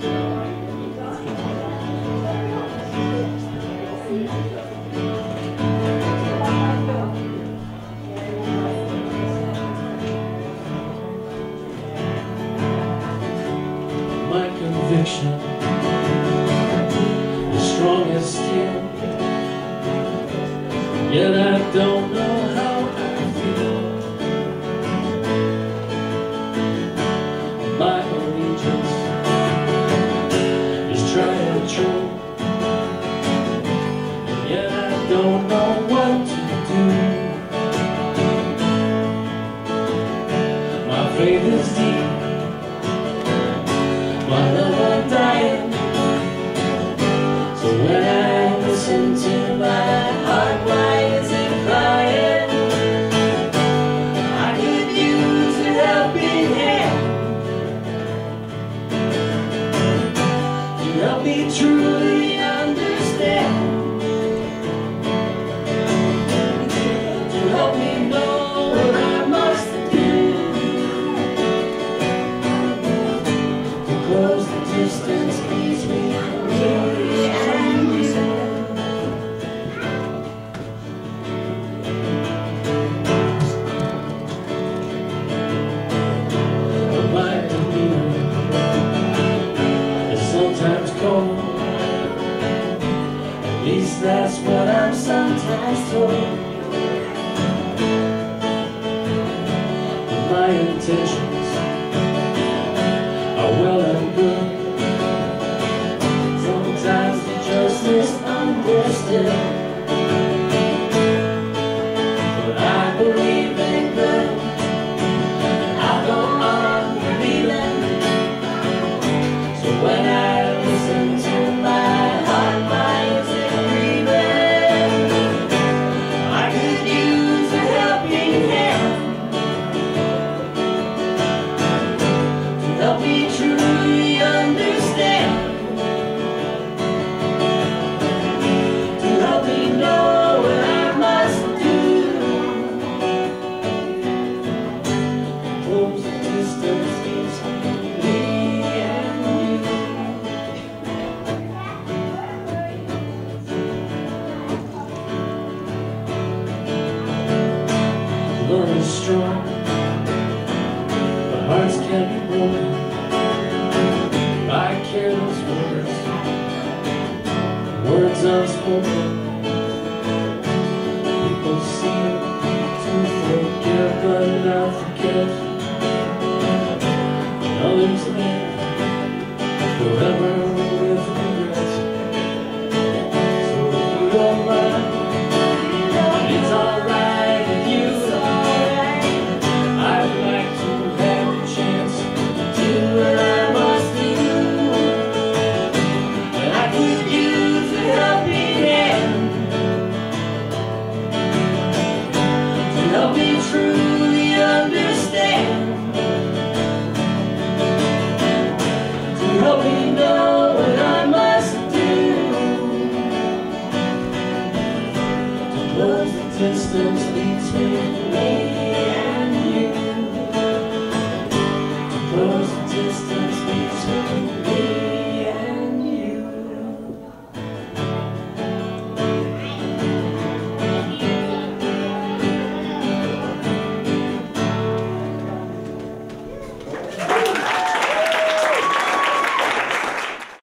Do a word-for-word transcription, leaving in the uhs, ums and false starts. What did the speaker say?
My conviction is strong as steel, yet I don't know how I feel. My allegiance is tried and true, yet I don't know what to do. My faith is deep, my love undying. So when I listen to my heart, why is it crying? I could use a helping hand to help me truly understand, to help me know what I must do to close the distance between me and you. My demeanor is sometimes cold, at least that's what I'm sometimes told. But my intentions are well and good, sometimes they're just misunderstood. But I believe in good, I'll go on believing. So when I listen to my heart, why is it grieving? I could use a helping hand to help me truly understand, to help me know what I must do, close the distance between me and you. Love is strong, but hearts can be broken by careless words, words unspoken. People seem to forgive but not forget, and others live forever with regret. So if you don't mind, it's alright with you. I'd like to have a chance to do what I must do, and I could use a helping hand to help me truly understand, to help me know what I must do to close the distance between